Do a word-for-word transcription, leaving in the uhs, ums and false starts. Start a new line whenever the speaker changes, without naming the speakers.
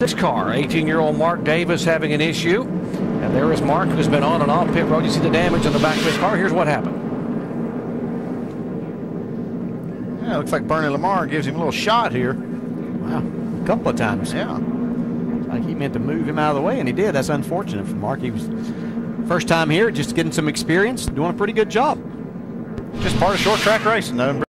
This car, eighteen-year-old Mark Davis having an issue. And there is Mark, who's been on and off pit road. You see the damage on the back of his car. Here's what happened.
Yeah, looks like Bernie Lamar gives him a little shot here.
Wow, a couple of times.
Yeah.
Like he meant to move him out of the way, and he did. That's unfortunate for Mark. He was first time here, just getting some experience, doing a pretty good job.
Just part of short track racing, though.